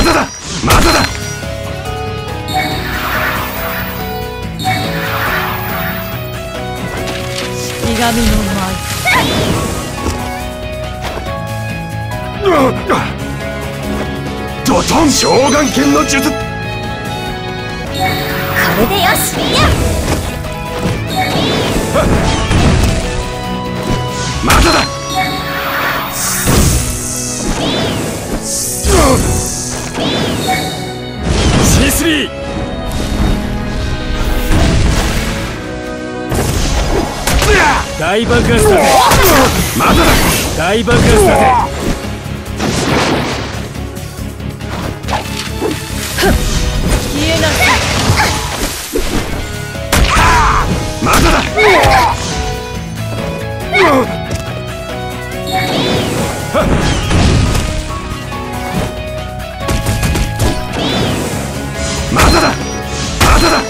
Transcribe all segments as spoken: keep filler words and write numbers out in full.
だだまだだ。 式神の舞。 ドトン召喚剣の術。これでよし。 まだだ。シースリー。 大爆発だぜ。 まだだ。 大爆発だぜ。 消えなさい。 まだだ。まだだ。まだだ。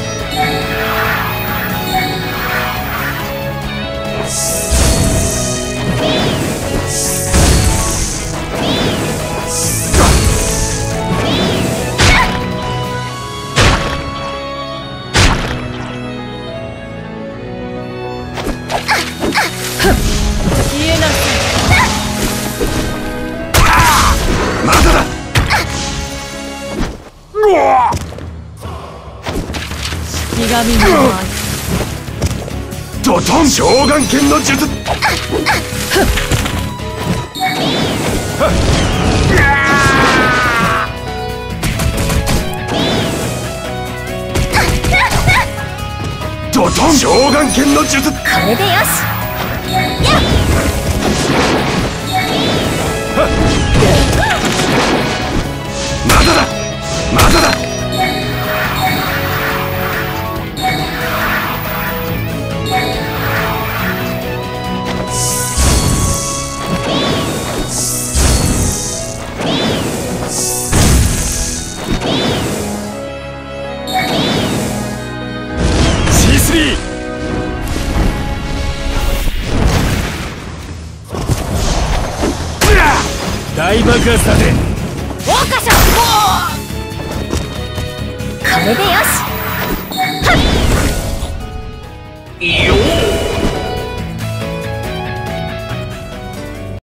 消えなさい。 まだだ。 式神の舞。 ドトン召喚剣の術。ドトン召喚剣の術。 これでよし。 まだだ。まだだ。シースリー。 大爆発だぜ。 桜花賞。これでよし。 よ